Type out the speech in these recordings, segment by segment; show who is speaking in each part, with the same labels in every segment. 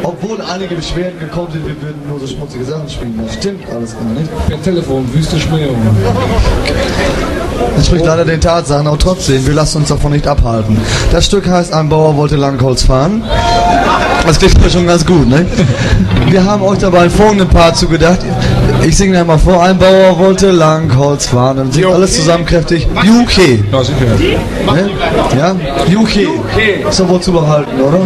Speaker 1: Obwohl einige Beschwerden gekommen sind, wir würden nur so schmutzige Sachen spielen. Das stimmt alles gar nicht.
Speaker 2: Per Telefon, wüste Schmähung.
Speaker 1: Das spricht leider den Tatsachen, aber trotzdem, wir lassen uns davon nicht abhalten. Das Stück heißt Ein Bauer wollte Langholz fahren. Das klingt mir schon ganz gut, ne? Wir haben euch dabei einen folgenden Part zugedacht. Ich singe einmal vor, ein Bauer wollte Langholz fahren. Dann singt alles zusammen kräftig. UK.
Speaker 2: Ja, sicher.
Speaker 1: Ne? Ja? UK. Ist doch wohl zu behalten, oder?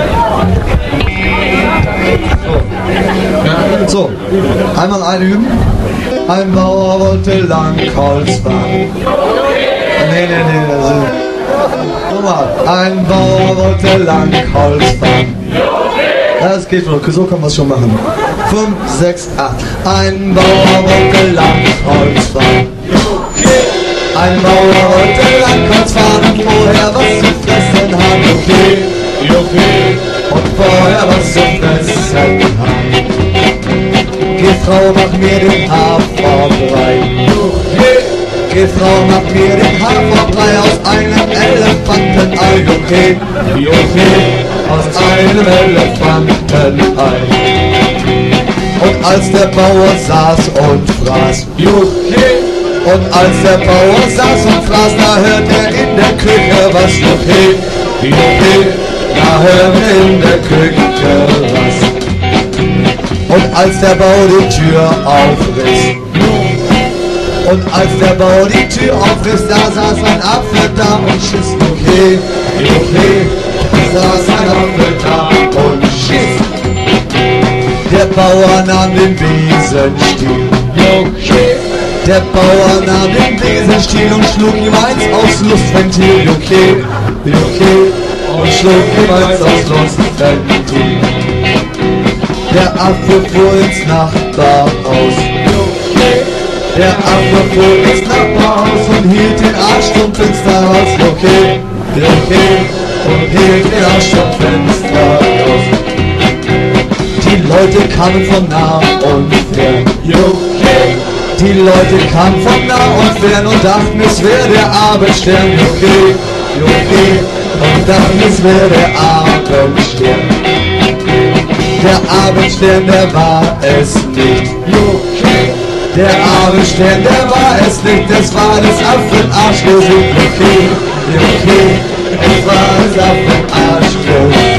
Speaker 1: So, einmal einüben. Ein Bauer wollte Langholz fahren. Nee, nochmal. Ein Bauer wollte Langholz fahren. Das geht wohl, so kann man es schon machen. 5, 6, 8. Ein Bauer wollte Langholz fahren. Ein Bauer wollte Langholz fahren und vorher was zu fressen haben. Okay. Und vorher was zu fressen haben. Geh Frau, mach mir den Haferbrei. Geh Frau, mach mir den Haferbrei aus einem Elefantenei. Okay. Aus einem Elefantenei. Und als der Bauer saß und fraß, und als der Bauer saß und fraß, da hört er in der Küche was, da hört er in der Küche was. Und als der Bauer die Tür aufriss, und als der Bauer die Tür aufriss, da saß ein Affe da und schiss, da saß ein Affe da und schiss. Der Bauer nahm den Besenstiel, der Bauer nahm den Besenstiel und schlug ihm eins aufs Luftventil, und schlug ihm eins aufs Luftventil. Der Affe fuhr ins Nachbarhaus, der Affe fuhr ins Nachbarhaus und hielt den Arschlochfenster raus, und hielt den Arschlochfenster raus. Die Leute kamen von nah und fern, die Leute kamen von nah und fern und dachten, es wäre der Abendstern, und dachten, es wäre der Abendstern. Der Abendstern, der war es nicht. Der Abendstern, der war es nicht. Das war das Affenarschgesicht. Es war das Affenarschgesicht.